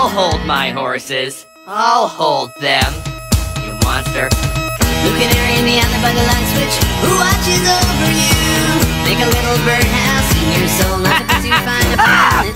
I'll hold my horses. I'll hold them. You monster. Who can carry me on the bugger light switch? Who watches over you? Make a little birdhouse in your soul, nothing to find a